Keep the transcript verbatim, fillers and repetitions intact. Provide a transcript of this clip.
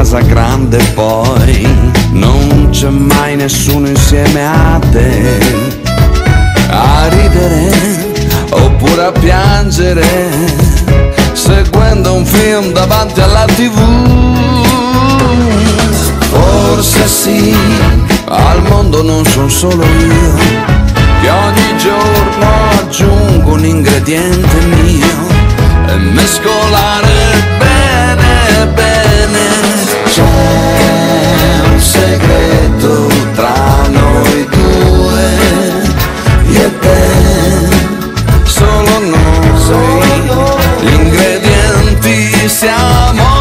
casa grande poi non c'è mai nessuno insieme a te, a ridere oppure a piangere, seguendo un film davanti alla tivù. Forse sì, al mondo non sono solo io, che ogni giorno aggiungo un ingrediente mio e mescolare bene bene. C'è un segreto tra noi due, io e te, solo noi, solo noi. Gli ingredienti siamo